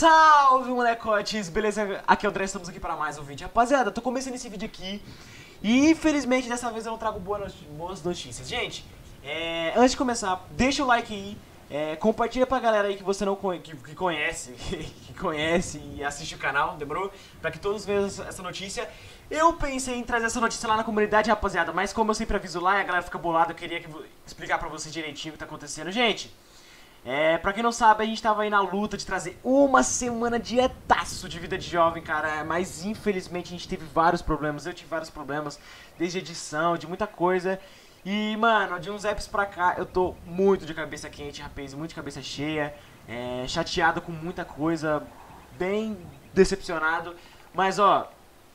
Salve, molecotes! Beleza? Aqui é o André, estamos aqui para mais um vídeo. Rapaziada, tô começando esse vídeo aqui e infelizmente dessa vez eu não trago boas notícias. Gente, antes de começar, deixa o like aí, compartilha pra galera aí que você não que conhece, que conhece e assiste o canal, demorou? Pra que todos vejam essa notícia. Eu pensei em trazer essa notícia lá na comunidade, rapaziada, mas como eu sempre aviso lá e a galera fica bolada, eu queria explicar pra vocês direitinho o que tá acontecendo. Gente, pra quem não sabe, a gente tava aí na luta de trazer uma semana dietaço de vida de jovem, cara. Mas infelizmente a gente teve vários problemas. Eu tive vários problemas, desde edição, de muita coisa. E, mano, de uns apps pra cá, eu tô muito de cabeça quente, rapaz. Muito de cabeça cheia, chateado com muita coisa, bem decepcionado. Mas, ó,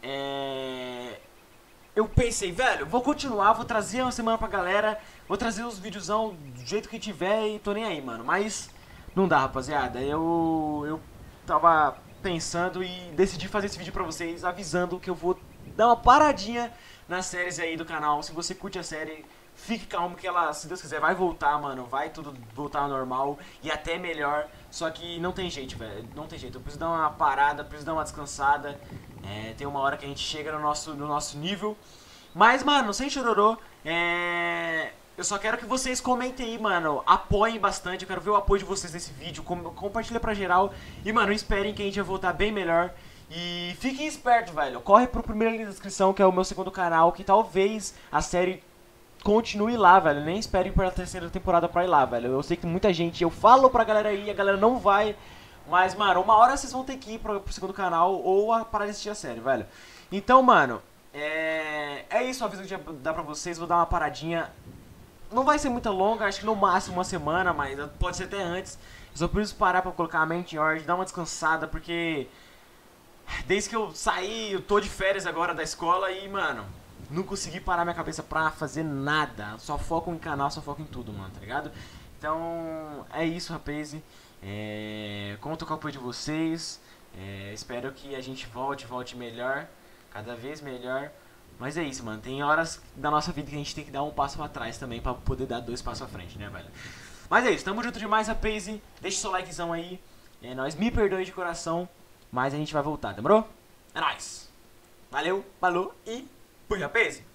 eu pensei, velho, vou continuar, vou trazer uma semana pra galera, vou trazer os videozão do jeito que tiver e tô nem aí, mano. Mas não dá, rapaziada. Eu tava pensando e decidi fazer esse vídeo pra vocês, avisando que eu vou dar uma paradinha nas séries aí do canal. Se você curte a série, fique calmo que ela, se Deus quiser, vai voltar, mano. Vai tudo voltar ao normal e até melhor. Só que não tem jeito, velho. Não tem jeito. Eu preciso dar uma parada, preciso dar uma descansada. Tem uma hora que a gente chega no nosso nível. Mas, mano, sem chororô, eu só quero que vocês comentem aí, mano. Apoiem bastante, eu quero ver o apoio de vocês nesse vídeo. Compartilha pra geral. E, mano, esperem que a gente vai voltar bem melhor. E fiquem espertos, velho. Corre pro primeiro link da descrição, que é o meu segundo canal, que talvez a série continue lá, velho. Nem esperem pela terceira temporada pra ir lá, velho. Eu sei que muita gente, eu falo pra galera aí, a galera não vai. Mas, mano, uma hora vocês vão ter que ir pro segundo canal ou parar de assistir a série, velho. Então, mano, é isso, o aviso que eu ia dar pra vocês. Vou dar uma paradinha. Não vai ser muito longa, acho que no máximo uma semana, mas pode ser até antes. Eu só preciso parar pra colocar a mente em ordem, dar uma descansada, porque desde que eu saí, eu tô de férias agora da escola e, mano, não consegui parar minha cabeça pra fazer nada. Só foco em canal, só foco em tudo, mano, tá ligado? Então, é isso, rapaz. Conto com o apoio de vocês. Espero que a gente volte melhor, cada vez melhor. Mas é isso, mano. Tem horas da nossa vida que a gente tem que dar um passo pra trás também pra poder dar dois passos à frente, né, velho? Mas é isso, tamo junto demais, rapaz. Deixa seu likezão aí. Nós me perdoe de coração, mas a gente vai voltar, demorou? É nóis. Valeu, falou e fui, rapaz.